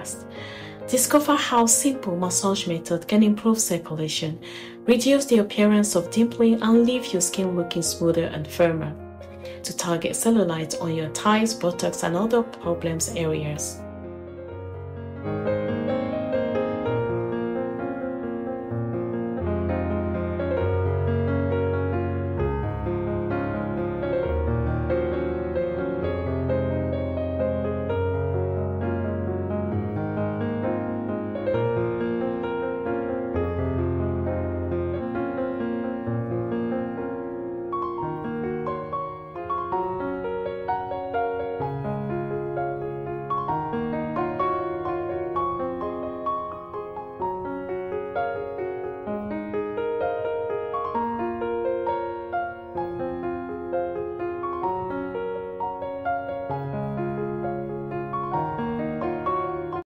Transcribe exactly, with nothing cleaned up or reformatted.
podcast. Discover how simple massage method can improve circulation, reduce the appearance of dimpling, and leave your skin looking smoother and firmer to target cellulite on your thighs, buttocks, and other problems areas.